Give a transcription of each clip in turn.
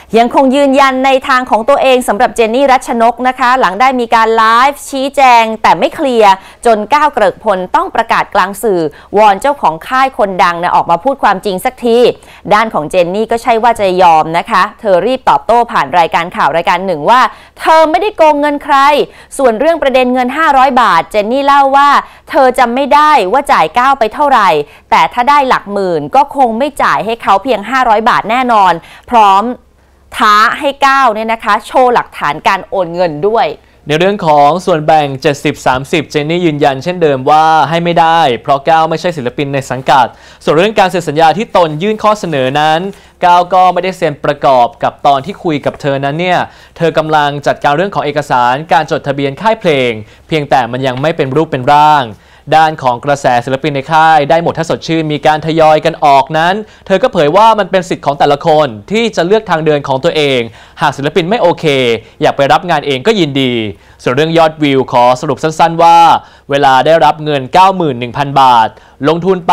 ยังคงยืนยันในทางของตัวเองสำหรับเจนนี่รัชนกนะคะหลังได้มีการไลฟ์ชี้แจงแต่ไม่เคลียร์จนก้าวเกริกพลต้องประกาศกลางสื่อวอนเจ้าของค่ายคนดังออกมาพูดความจริงสักทีด้านของเจนนี่ก็ใช่ว่าจะยอมนะคะเธอรีบตอบโต้ผ่านรายการข่าวรายการหนึ่งว่าเธอไม่ได้โกงเงินใครส่วนเรื่องประเด็นเงิน500 บาทเจนนี่เล่าว่าเธอจำไม่ได้ว่าจ่ายก้าวไปเท่าไหร่แต่ถ้าได้หลักหมื่นก็คงไม่จ่ายให้เขาเพียง500 บาทแน่นอนพร้อมท้าให้ก้าวเนี่ยนะคะโชว์หลักฐานการโอนเงินด้วยในเรื่องของส่วนแบ่ง 70-30 เจนนี่ยืนยันเช่นเดิมว่าให้ไม่ได้เพราะก้าวไม่ใช่ศิลปินในสังกัดส่วนเรื่องการเซ็นสัญญาที่ตนยื่นข้อเสนอนั้นก้าวก็ไม่ได้เซ็นประกอบกับตอนที่คุยกับเธอนั้นเนี่ยเธอกำลังจัดการเรื่องของเอกสารการจดทะเบียนค่ายเพลงเพียงแต่มันยังไม่เป็นรูปเป็นร่างด้านของกระแสศิลปินในค่ายได้หมดถ้าสดชื่นมีการทยอยกันออกนั้นเธอก็เผยว่ามันเป็นสิทธิ์ของแต่ละคนที่จะเลือกทางเดินของตัวเองหากศิลปินไม่โอเคอยากไปรับงานเองก็ยินดีส่วนเรื่องยอดวิวขอสรุปสั้นๆว่าเวลาได้รับเงิน 91,000 บาทลงทุนไป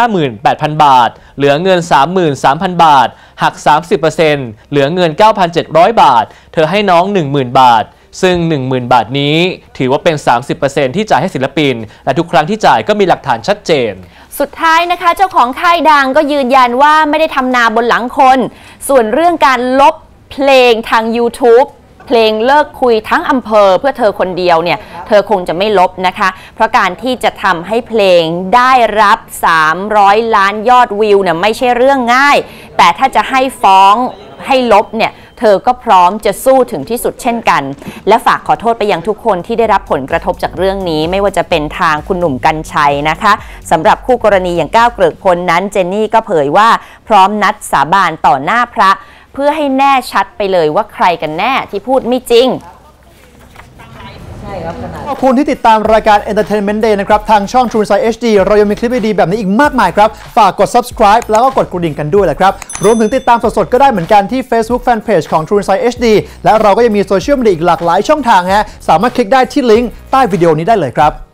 58,000 บาทเหลือเงิน 33,000 บาทหัก 30% เหลือเงิน 9,700 บาทเธอให้น้อง 10,000 บาทซึ่ง 10,000 บาทนี้ถือว่าเป็น 30% ที่จ่ายให้ศิลปินและทุกครั้งที่จ่ายก็มีหลักฐานชัดเจนสุดท้ายนะคะเจ้าของค่ายดังก็ยืนยันว่าไม่ได้ทำนาบนหลังคนส่วนเรื่องการลบเพลงทาง YouTube เพลงเลิกคุยทั้งอำเภอเพื่อเธอคนเดียวเนี่ยเธอคงจะไม่ลบนะคะเพราะการที่จะทำให้เพลงได้รับ300 ล้านยอดวิวเนี่ยไม่ใช่เรื่องง่ายแต่ถ้าจะให้ฟ้องให้ลบเนี่ยเธอก็พร้อมจะสู้ถึงที่สุดเช่นกันและฝากขอโทษไปยังทุกคนที่ได้รับผลกระทบจากเรื่องนี้ไม่ว่าจะเป็นทางคุณหนุ่มกรรชัยนะคะสำหรับคู่กรณีอย่างก้าวเกริกพลนั้นเจนนี่ก็เผยว่าพร้อมนัดสาบานต่อหน้าพระเพื่อให้แน่ชัดไปเลยว่าใครกันแน่ที่พูดไม่จริงขอบคุณที่ติดตามรายการ Entertainment Day นะครับทางช่อง True Insight HD เรายังมีคลิปดีๆแบบนี้อีกมากมายครับฝากกด subscribe แล้วก็กดกระดิ่งกันด้วยแหละครับรวมถึงติดตามสดๆก็ได้เหมือนกันที่ Facebook Fanpage ของ True Insight HD และเราก็ยังมีโซเชียลมีเดียอีกหลากหลายช่องทางฮะสามารถคลิกได้ที่ลิงก์ใต้วิดีโอนี้ได้เลยครับ